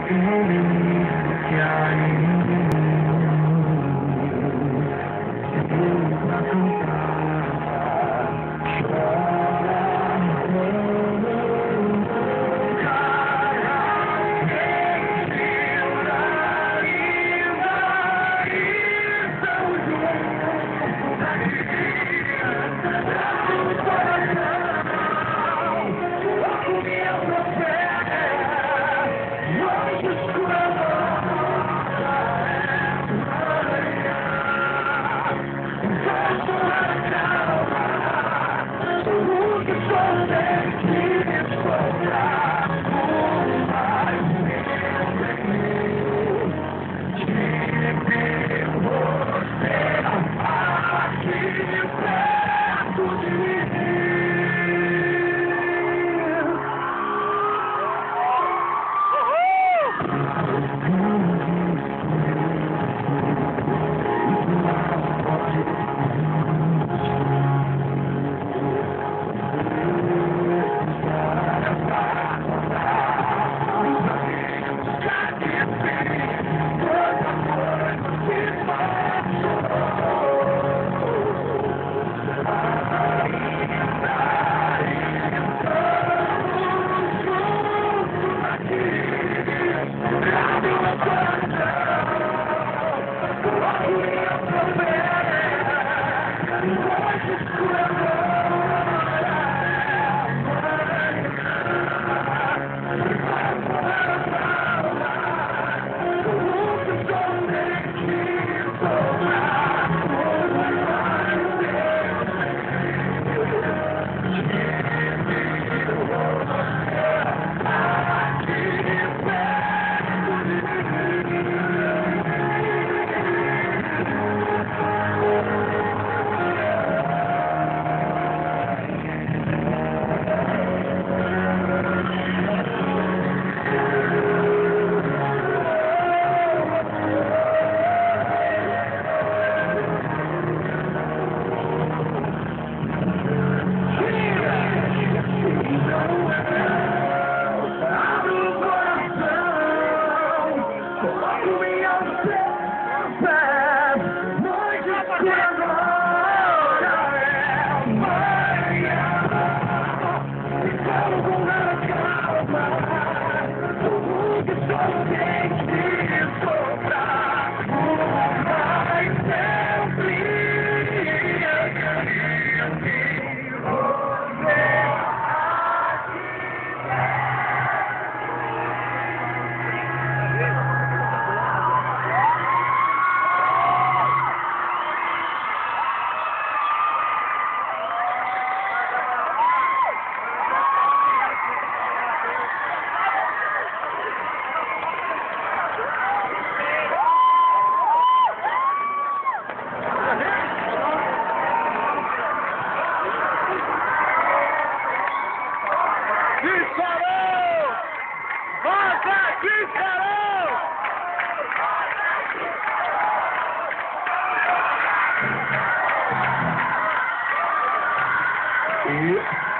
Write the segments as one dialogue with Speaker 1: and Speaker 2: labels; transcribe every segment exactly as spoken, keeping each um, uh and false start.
Speaker 1: E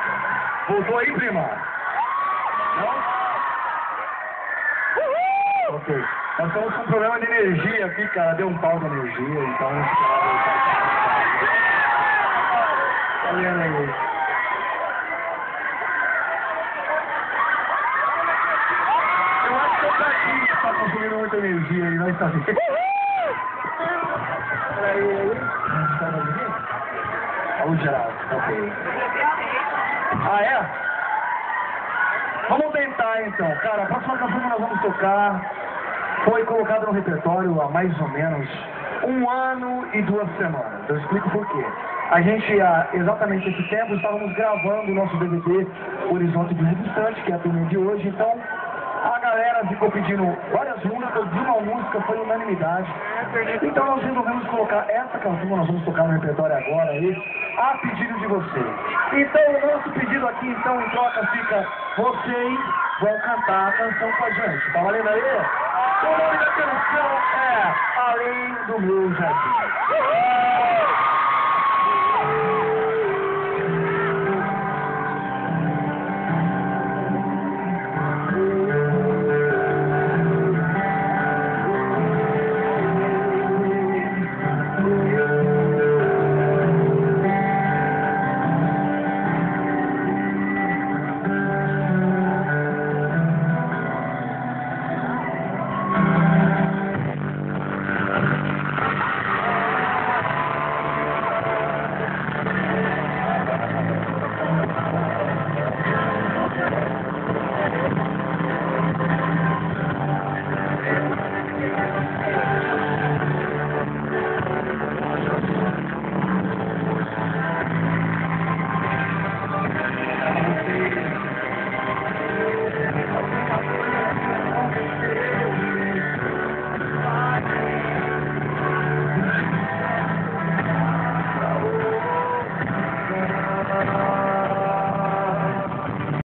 Speaker 1: voltou aí, prima? Não? Uhul! Ok. Nós estamos com um problema de energia aqui, cara. Deu um pau de energia, então... Tá vendo aí? Eu acho que é pra aqui que tá consumindo muita energia aí, não está vendo? Peraí, aí. Tá vendo? Alô, geral. Ok. Ah, é? Vamos tentar, então. Cara, a próxima canção que nós vamos tocar foi colocada no repertório há mais ou menos um ano e duas semanas. Eu explico por quê. A gente, há exatamente esse tempo, estávamos gravando o nosso D V D Horizonte de Vida Distante, que é a turnê de hoje. Então, a galera ficou pedindo várias músicas, de uma música foi unanimidade. Então nós resolvemos colocar essa canção que nós vamos tocar no repertório agora aí, a pedido de vocês. Então o nosso pedido aqui, então, em troca fica: vocês vão cantar a canção com a gente. Tá valendo aí? O nome da canção é Além do Meu Jardim.